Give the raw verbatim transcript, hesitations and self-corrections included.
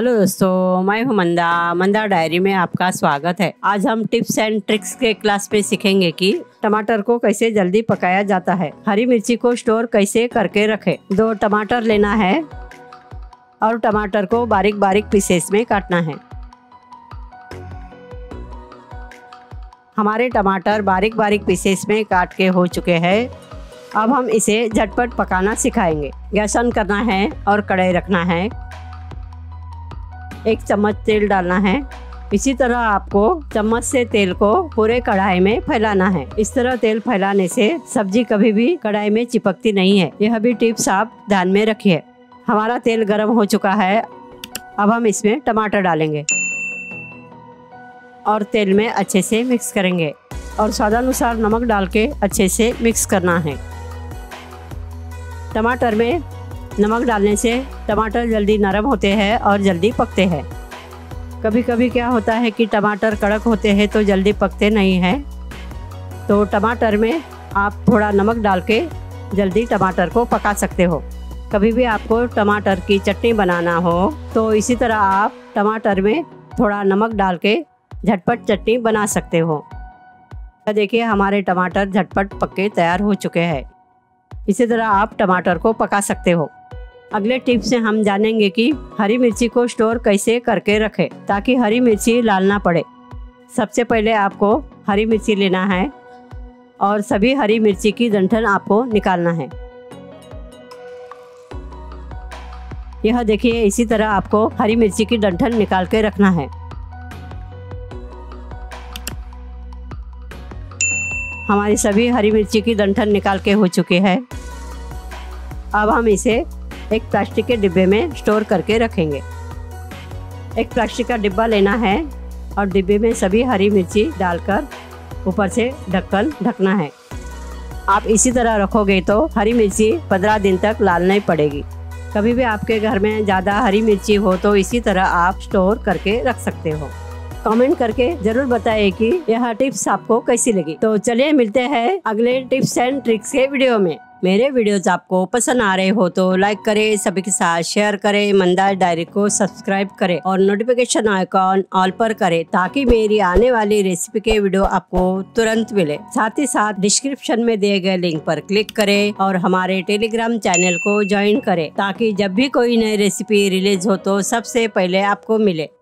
Hello दोस्तों, मैं हूं मंदा। मंदा डायरी में आपका स्वागत है। आज हम टिप्स एंड ट्रिक्स के क्लास में सीखेंगे कि टमाटर को कैसे जल्दी पकाया जाता है, हरी मिर्ची को स्टोर कैसे करके रखें। दो टमाटर लेना है और टमाटर को बारीक बारीक पीसेस में काटना है। हमारे टमाटर बारीक बारीक पीसेस में काट के हो चुके हैं। अब हम इसे झटपट पकाना सिखाएंगे। गैस ऑन करना है और कढ़ाई रखना है। एक चम्मच तेल डालना है। इसी तरह आपको चम्मच से तेल को पूरे कढ़ाई में फैलाना है। इस तरह तेल फैलाने से सब्जी कभी भी कढ़ाई में चिपकती नहीं है। यह भी टिप्स आप ध्यान में रखिए। हमारा तेल गर्म हो चुका है। अब हम इसमें टमाटर डालेंगे और तेल में अच्छे से मिक्स करेंगे और स्वादानुसार नमक डाल के अच्छे से मिक्स करना है। टमाटर में नमक डालने से टमाटर जल्दी नरम होते हैं और जल्दी पकते हैं। कभी कभी क्या होता है कि टमाटर कड़क होते हैं तो जल्दी पकते नहीं हैं। तो टमाटर में आप थोड़ा नमक डाल के जल्दी टमाटर को पका सकते हो। कभी भी आपको टमाटर की चटनी बनाना हो तो इसी तरह आप टमाटर में थोड़ा नमक डाल के झटपट चटनी बना सकते हो। देखिए हमारे टमाटर झटपट पक के तैयार हो चुके हैं। इसी तरह आप टमाटर को पका सकते हो। अगले टिप से हम जानेंगे कि हरी मिर्ची को स्टोर कैसे करके रखें ताकि हरी मिर्ची लाल ना पड़े। सबसे पहले आपको हरी मिर्ची लेना है और सभी हरी मिर्ची की डंठल आपको निकालना है। यह देखिए इसी तरह आपको हरी मिर्ची की डंठल निकाल के रखना है। हमारी सभी हरी मिर्ची की डंठल निकाल के हो चुके हैं। अब हम इसे एक प्लास्टिक के डिब्बे में स्टोर करके रखेंगे। एक प्लास्टिक का डिब्बा लेना है और डिब्बे में सभी हरी मिर्ची डालकर ऊपर से ढक्कन ढकना है। आप इसी तरह रखोगे तो हरी मिर्ची पंद्रह दिन तक लाल नहीं पड़ेगी। कभी भी आपके घर में ज़्यादा हरी मिर्ची हो तो इसी तरह आप स्टोर करके रख सकते हो। कमेंट करके जरूर बताइए कि यह टिप्स आपको कैसी लगी। तो चलिए मिलते हैं अगले टिप्स एंड ट्रिक्स के वीडियो में। मेरे वीडियोस आपको पसंद आ रहे हो तो लाइक करें, सभी के साथ शेयर करें, मंदा डायरी को सब्सक्राइब करें और नोटिफिकेशन आइकॉन ऑल पर करें ताकि मेरी आने वाली रेसिपी के वीडियो आपको तुरंत मिले। साथ ही साथ डिस्क्रिप्शन में दिए गए लिंक पर क्लिक करें और हमारे टेलीग्राम चैनल को ज्वाइन करें ताकि जब भी कोई नई रेसिपी रिलीज हो तो सबसे पहले आपको मिले।